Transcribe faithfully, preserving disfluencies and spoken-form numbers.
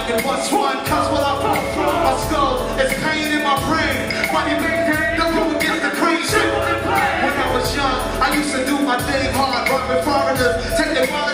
like it was one, cause what I put from my skull is pain in my brain. Money maintain, no room against the cream. When I was young, I used to do my thing hard, robbing foreigners, take their wallet.